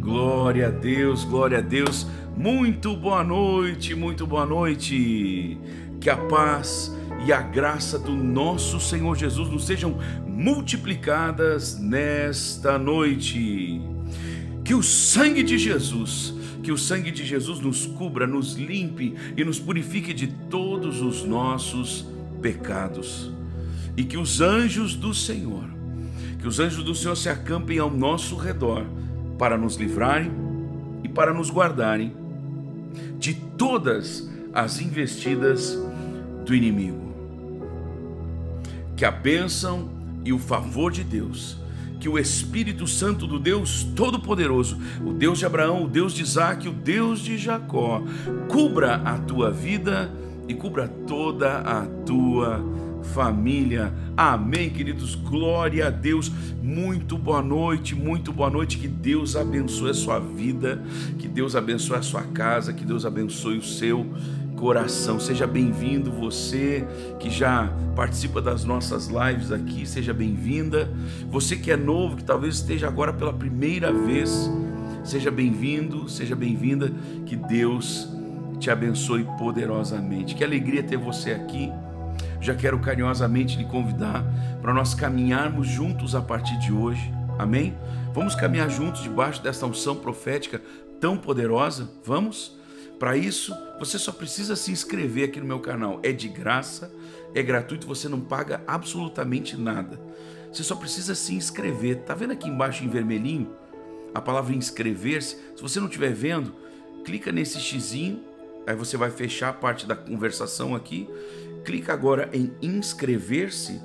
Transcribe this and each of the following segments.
Glória a Deus, glória a Deus. Muito boa noite, muito boa noite. Que a paz e a graça do nosso Senhor Jesus nos sejam multiplicadas nesta noite. Que o sangue de Jesus nos cubra, nos limpe e nos purifique de todos os nossos pecados. E que os anjos do Senhor se acampem ao nosso redor para nos livrarem e para nos guardarem de todas as investidas do inimigo. Que a bênção e o favor de Deus, que o Espírito Santo do Deus Todo-Poderoso, o Deus de Abraão, o Deus de Isaac, o Deus de Jacó, cubra a tua vida e cubra toda a tua família. Amém, queridos. Glória a Deus. Muito boa noite, que Deus abençoe a sua vida, que Deus abençoe a sua casa, que Deus abençoe o seu coração. Seja bem-vindo, você que já participa das nossas lives aqui, seja bem-vinda. Você que é novo, que talvez esteja agora pela primeira vez, seja bem-vindo, seja bem-vinda, que Deus te abençoe poderosamente. Que alegria ter você aqui. Já quero carinhosamente lhe convidar para nós caminharmos juntos a partir de hoje, amém? Vamos caminhar juntos debaixo dessa unção profética tão poderosa, vamos? Para isso, você só precisa se inscrever aqui no meu canal, é de graça, é gratuito, você não paga absolutamente nada. Você só precisa se inscrever, tá vendo aqui embaixo em vermelhinho a palavra inscrever-se? Se você não estiver vendo, clica nesse xizinho, aí você vai fechar a parte da conversação aqui. Clica agora em inscrever-se,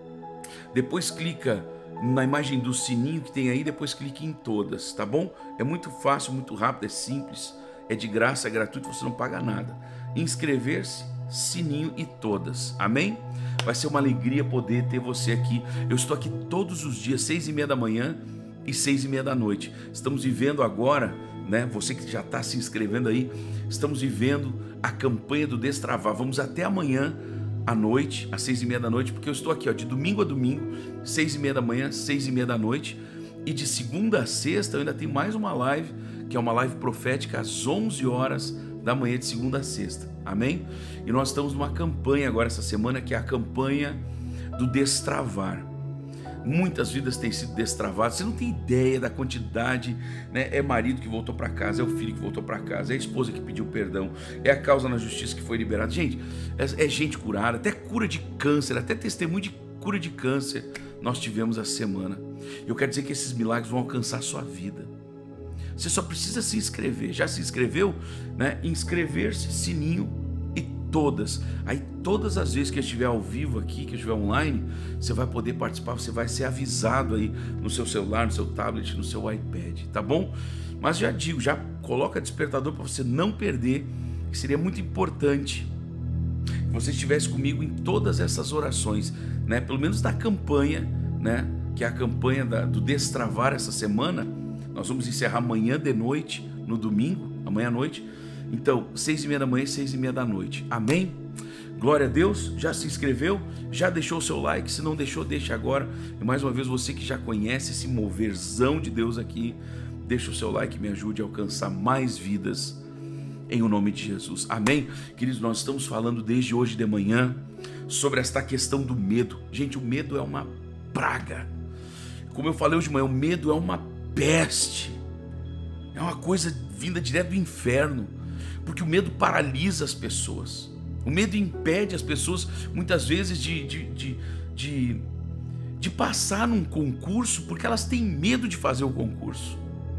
depois clica na imagem do sininho que tem aí, depois clique em todas, tá bom? É muito fácil, muito rápido, é simples, é de graça, é gratuito, você não paga nada. Inscrever-se, sininho e todas, amém? Vai ser uma alegria poder ter você aqui. Eu estou aqui todos os dias, 6h30 da manhã e 6h30 da noite. Estamos vivendo agora, né? Você que já está se inscrevendo aí, estamos vivendo a campanha do Destravar. Vamos até amanhã à noite, às 6h30 da noite, porque eu estou aqui, ó, de domingo a domingo, 6h30 da manhã, 6h30 da noite, e de segunda a sexta eu ainda tenho mais uma live, que é uma live profética às 11 horas da manhã de segunda a sexta, amém? E nós estamos numa campanha agora essa semana, que é a campanha do Destravar. Muitas vidas têm sido destravadas, você não tem ideia da quantidade, né? É marido que voltou para casa, é o filho que voltou para casa, é a esposa que pediu perdão, é a causa na justiça que foi liberada. Gente, é gente curada, até cura de câncer, até testemunho de cura de câncer nós tivemos essa semana. Eu quero dizer que esses milagres vão alcançar a sua vida. Você só precisa se inscrever. Já se inscreveu? Né? Inscrever-se, sininho e todas. Aí todas as vezes que eu estiver ao vivo aqui, que eu estiver online, você vai poder participar, você vai ser avisado aí no seu celular, no seu tablet, no seu iPad, tá bom? Mas já digo, já coloca despertador para você não perder, que seria muito importante que você estivesse comigo em todas essas orações, né? Pelo menos da campanha, né? Que é a campanha do Destravar essa semana. Nós vamos encerrar amanhã de noite, no domingo, amanhã à noite. Então, 6h30 da manhã e 6h30 da noite. Amém? Glória a Deus. Já se inscreveu? Já deixou o seu like? Se não deixou, deixa agora. E mais uma vez, você que já conhece esse moverzão de Deus aqui, deixa o seu like e me ajude a alcançar mais vidas em o nome de Jesus. Amém? Queridos, nós estamos falando desde hoje de manhã sobre esta questão do medo. Gente, o medo é uma praga. Como eu falei hoje de manhã, o medo é uma peste. É uma coisa vinda direto do inferno. Porque o medo paralisa as pessoas. O medo impede as pessoas, muitas vezes, de passar num concurso, porque elas têm medo de fazer o concurso.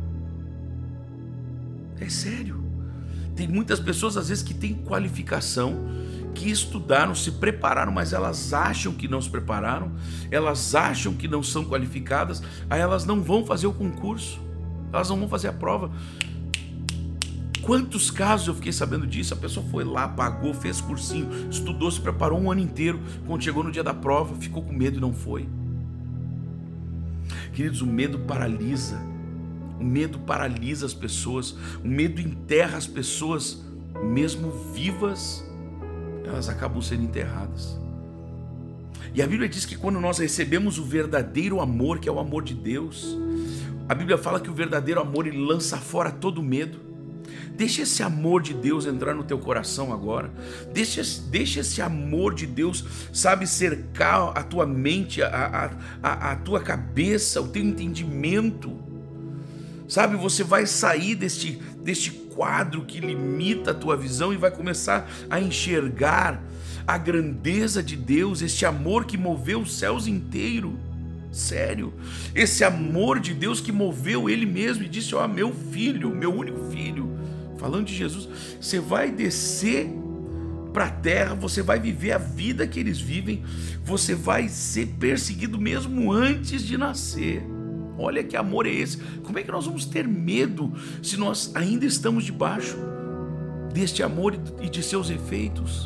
É sério. Tem muitas pessoas, às vezes, que têm qualificação, que estudaram, se prepararam, mas elas acham que não se prepararam, elas acham que não são qualificadas, aí elas não vão fazer o concurso, elas não vão fazer a prova. Quantos casos eu fiquei sabendo disso? A pessoa foi lá, pagou, fez cursinho, estudou, se preparou um ano inteiro, quando chegou no dia da prova, ficou com medo e não foi. Queridos, o medo paralisa. O medo paralisa as pessoas. O medo enterra as pessoas, mesmo vivas, elas acabam sendo enterradas. E a Bíblia diz que quando nós recebemos o verdadeiro amor, que é o amor de Deus, A Bíblia fala que o verdadeiro amor, ele lança fora todo medo. Deixa esse amor de Deus entrar no teu coração agora. Deixa esse amor de Deus, sabe, cercar a tua mente, a tua cabeça, o teu entendimento. Sabe, você vai sair deste quadro que limita a tua visão e vai começar a enxergar a grandeza de Deus, este amor que moveu os céus inteiros. Sério, esse amor de Deus que moveu Ele mesmo e disse: ó, meu filho, meu único filho, falando de Jesus, você vai descer para a terra, você vai viver a vida que eles vivem, você vai ser perseguido mesmo antes de nascer. Olha que amor é esse. Como é que nós vamos ter medo se nós ainda estamos debaixo deste amor e de seus efeitos?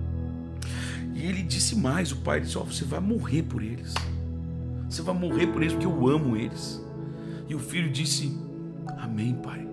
E ele disse mais, o pai disse: ó, você vai morrer por eles. Você vai morrer por eles porque eu amo eles. E o filho disse: amém, pai.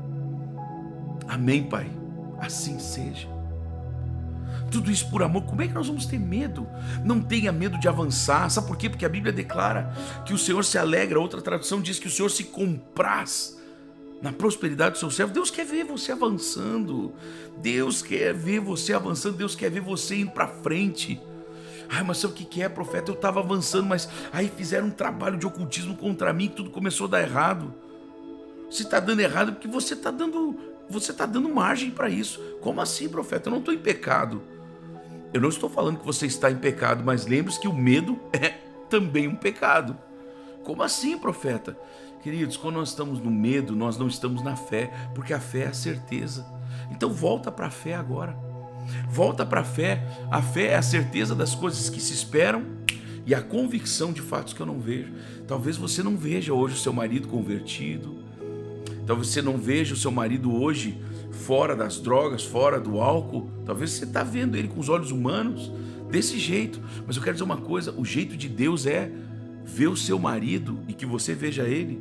Amém, pai. Assim seja. Tudo isso por amor. Como é que nós vamos ter medo? Não tenha medo de avançar. Sabe por quê? Porque a Bíblia declara que o Senhor se alegra. Outra tradução diz que o Senhor se compraz na prosperidade do seu servo. Deus quer ver você avançando. Deus quer ver você avançando. Deus quer ver você indo para frente. Ai, mas sabe o que é, profeta? Eu estava avançando, mas aí fizeram um trabalho de ocultismo contra mim, tudo começou a dar errado. Se está dando errado, é porque você está dando margem para isso. Como assim, profeta? Eu não estou em pecado. Eu não estou falando que você está em pecado, mas lembre-se que o medo é também um pecado. Como assim, profeta? Queridos, quando nós estamos no medo, nós não estamos na fé, porque a fé é a certeza. Então volta para a fé agora. Volta para a fé. A fé é a certeza das coisas que se esperam e a convicção de fatos que eu não vejo. Talvez você não veja hoje o seu marido convertido. Talvez você não veja o seu marido hoje fora das drogas, fora do álcool. Talvez você está vendo ele com os olhos humanos desse jeito. Mas eu quero dizer uma coisa: o jeito de Deus é ver o seu marido e que você veja ele,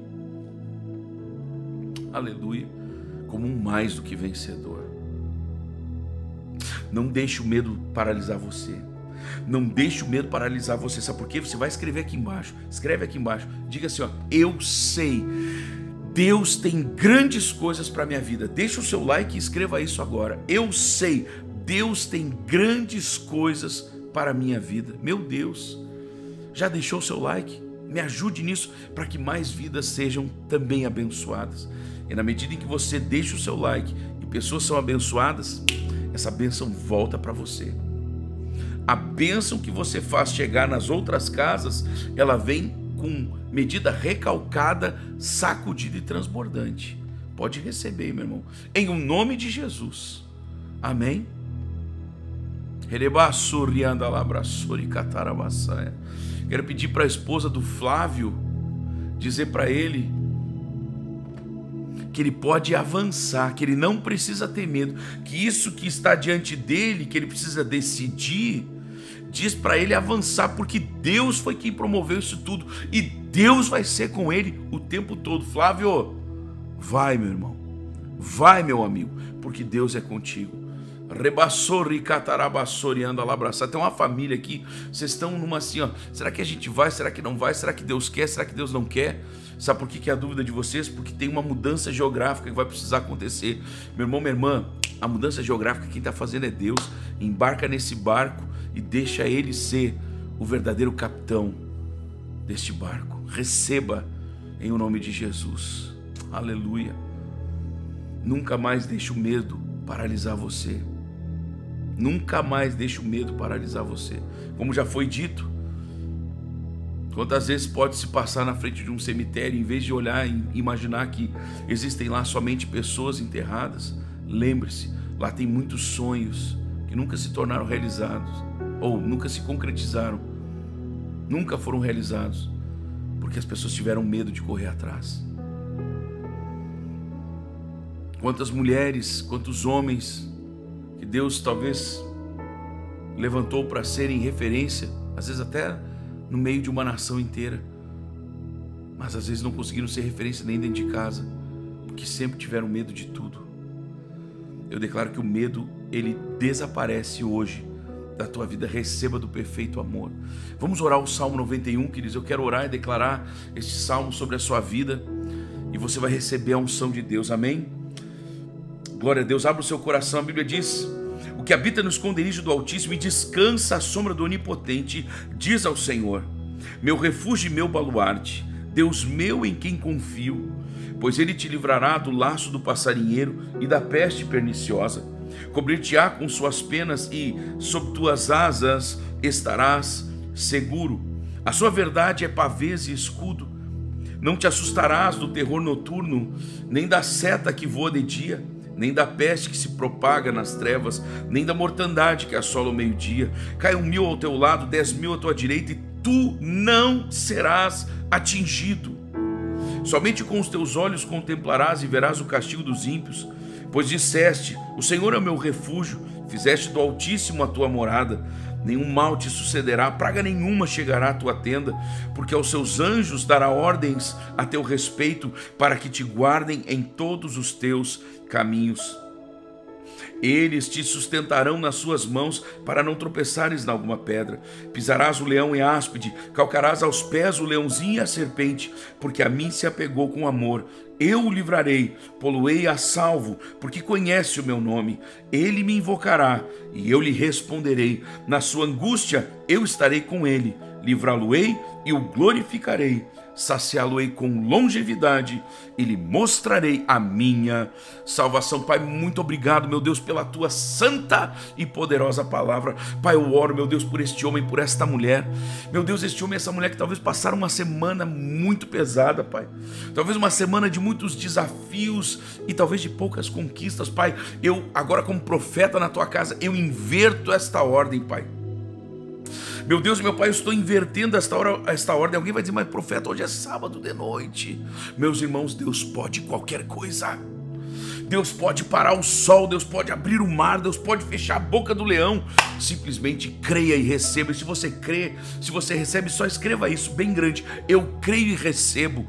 aleluia, como um mais do que vencedor. Não deixe o medo paralisar você. Não deixe o medo paralisar você. Sabe por quê? Você vai escrever aqui embaixo. Escreve aqui embaixo. Diga assim, ó: eu sei, Deus tem grandes coisas para a minha vida. Deixa o seu like e escreva isso agora. Eu sei, Deus tem grandes coisas para a minha vida. Meu Deus, já deixou o seu like? Me ajude nisso para que mais vidas sejam também abençoadas. E na medida em que você deixa o seu like e pessoas são abençoadas, essa bênção volta para você. A bênção que você faz chegar nas outras casas, ela vem com medida recalcada, sacudida e transbordante. Pode receber, meu irmão, em o nome de Jesus. Amém? Quero pedir para a esposa do Flávio dizer para ele que ele pode avançar, que ele não precisa ter medo, que isso que está diante dele, que ele precisa decidir, diz para ele avançar, porque Deus foi quem promoveu isso tudo e Deus vai ser com ele o tempo todo. Flávio, vai, meu irmão, vai, meu amigo, porque Deus é contigo. Rebassori catarabassori anda lá abraçar. Tem uma família aqui, vocês estão numa assim, ó: será que a gente vai? Será que não vai? Será que Deus quer? Será que Deus não quer? Sabe por que é a dúvida de vocês? Porque tem uma mudança geográfica que vai precisar acontecer. Meu irmão, minha irmã, a mudança geográfica quem está fazendo é Deus. Embarca nesse barco e deixa Ele ser o verdadeiro capitão deste barco. Receba em o nome de Jesus. Aleluia. Nunca mais deixe o medo paralisar você. Nunca mais deixe o medo paralisar você. Como já foi dito, quantas vezes pode se passar na frente de um cemitério, em vez de olhar e imaginar que existem lá somente pessoas enterradas, lembre-se, lá tem muitos sonhos que nunca se tornaram realizados, ou nunca se concretizaram, nunca foram realizados, porque as pessoas tiveram medo de correr atrás. Quantas mulheres, quantos homens que Deus talvez levantou para serem referência, às vezes até no meio de uma nação inteira, mas às vezes não conseguiram ser referência nem dentro de casa, porque sempre tiveram medo de tudo. Eu declaro que o medo, ele desaparece hoje da tua vida. Receba do perfeito amor. Vamos orar o Salmo 91, queridos. Eu quero orar e declarar este salmo sobre a sua vida. e você vai receber a unção de Deus, amém? Glória a Deus. Abra o seu coração. A Bíblia diz: o que habita no esconderijo do Altíssimo e descansa à sombra do Onipotente, diz ao Senhor: meu refúgio e meu baluarte, Deus meu em quem confio, pois ele te livrará do laço do passarinheiro e da peste perniciosa. Cobrir-te-á com suas penas e sob tuas asas estarás seguro. A sua verdade é pavês e escudo. Não te assustarás do terror noturno, nem da seta que voa de dia, nem da peste que se propaga nas trevas, nem da mortandade que assola o meio-dia. Cai 1.000 ao teu lado, 10.000 à tua direita, e tu não serás atingido. Somente com os teus olhos contemplarás e verás o castigo dos ímpios, pois disseste: o Senhor é o meu refúgio, fizeste do Altíssimo a tua morada. Nenhum mal te sucederá, praga nenhuma chegará à tua tenda, porque aos seus anjos dará ordens a teu respeito, para que te guardem em todos os teus caminhos. Eles te sustentarão nas suas mãos, para não tropeçares em alguma pedra. Pisarás o leão e a áspide, calcarás aos pés o leãozinho e a serpente, porque a mim se apegou com amor. Eu o livrarei, pô-lo-ei a salvo, porque conhece o meu nome. Ele me invocará, e eu lhe responderei. Na sua angústia eu estarei com ele, livrá-lo-ei e o glorificarei. Saciá-lo-ei com longevidade e lhe mostrarei a minha salvação. Pai, muito obrigado, meu Deus, pela tua santa e poderosa palavra. Pai, eu oro, meu Deus, por este homem, por esta mulher. Meu Deus, este homem e essa mulher que talvez passaram uma semana muito pesada, Pai. Talvez uma semana de muitos desafios e talvez de poucas conquistas, Pai. Eu, agora como profeta na tua casa, eu inverto esta ordem, Pai. Meu Deus e meu Pai, eu estou invertendo esta ordem. Alguém vai dizer: mas profeta, hoje é sábado de noite. Meus irmãos, Deus pode qualquer coisa. Deus pode parar o sol, Deus pode abrir o mar, Deus pode fechar a boca do leão. Simplesmente creia e receba. E se você crê, se você recebe, só escreva isso bem grande: eu creio e recebo.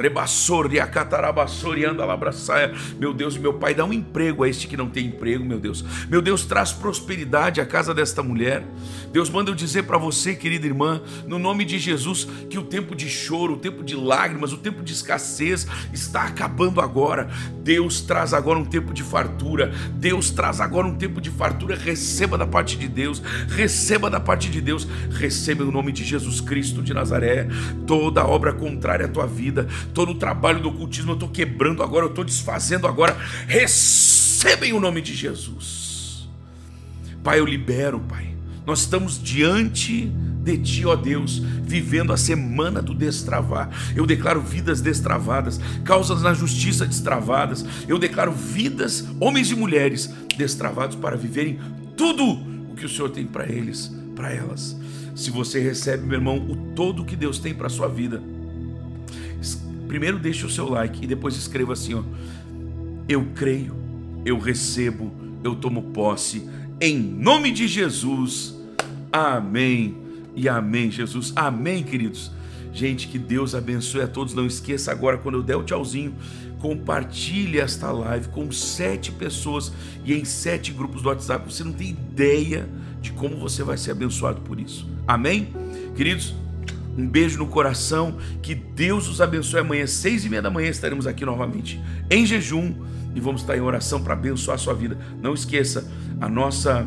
Meu Deus e meu Pai, dá um emprego a este que não tem emprego, meu Deus. Meu Deus, traz prosperidade à casa desta mulher. Deus, manda eu dizer para você, querida irmã, no nome de Jesus, que o tempo de choro, o tempo de lágrimas, o tempo de escassez está acabando agora. Deus traz agora um tempo de fartura. Deus traz agora um tempo de fartura. Receba da parte de Deus, receba da parte de Deus, receba em nome de Jesus Cristo de Nazaré. Toda obra contrária à tua vida, todo o trabalho do ocultismo eu estou quebrando agora, eu estou desfazendo agora. Receba em nome de Jesus. Pai, eu libero, Pai. Nós estamos diante de Ti, ó Deus, vivendo a semana do destravar. Eu declaro vidas destravadas, causas na justiça destravadas. Eu declaro vidas, homens e mulheres, destravados para viverem tudo o que o Senhor tem para eles, para elas. Se você recebe, meu irmão, o todo que Deus tem para a sua vida, primeiro deixe o seu like e depois escreva assim, ó: eu creio, eu recebo, eu tomo posse, em nome de Jesus, amém e amém, Jesus, amém, queridos. Gente, que Deus abençoe a todos. Não esqueça agora, quando eu der o tchauzinho, compartilhe esta live com 7 pessoas e em 7 grupos do WhatsApp. Você não tem ideia de como você vai ser abençoado por isso, amém? Queridos, um beijo no coração, que Deus os abençoe. Amanhã, 6h30 da manhã, estaremos aqui novamente em jejum e vamos estar em oração para abençoar a sua vida. Não esqueça, a nossa,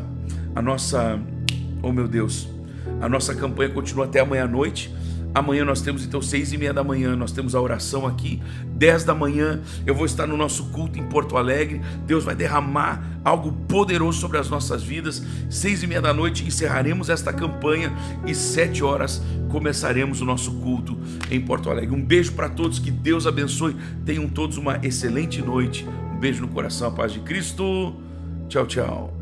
oh meu Deus, a nossa campanha continua até amanhã à noite. Amanhã nós temos então 6h30 da manhã, nós temos a oração aqui. 10 da manhã eu vou estar no nosso culto em Porto Alegre. Deus vai derramar algo poderoso sobre as nossas vidas. 6h30 da noite encerraremos esta campanha e 7 horas começaremos o nosso culto em Porto Alegre. Um beijo para todos, que Deus abençoe. Tenham todos uma excelente noite. Um beijo no coração, a paz de Cristo. Tchau, tchau.